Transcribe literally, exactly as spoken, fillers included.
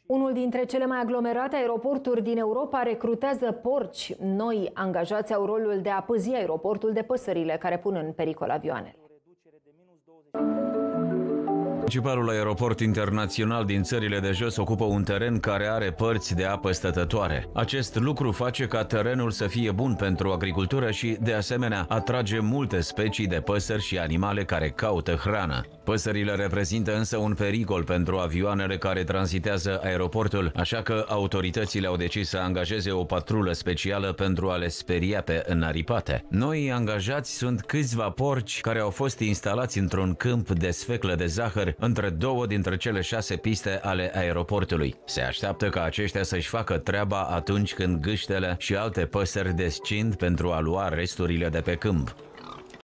Unul dintre cele mai aglomerate aeroporturi din Europa recrutează porci. Noi angajați au rolul de a păzi aeroportul de păsările care pun în pericol avioanele. Principalul aeroport internațional din țările de jos ocupă un teren care are părți de apă stătătoare. Acest lucru face ca terenul să fie bun pentru agricultură și, de asemenea, atrage multe specii de păsări și animale care caută hrană. Păsările reprezintă însă un pericol pentru avioanele care tranzitează aeroportul, așa că autoritățile au decis să angajeze o patrulă specială pentru a le speria pe înaripate. Noi angajați sunt câțiva porci care au fost instalați într-un câmp de sfeclă de zahăr între două dintre cele șase piste ale aeroportului. Se așteaptă ca aceștia să-și facă treaba atunci când gâștele și alte păsări descind pentru a lua resturile de pe câmp.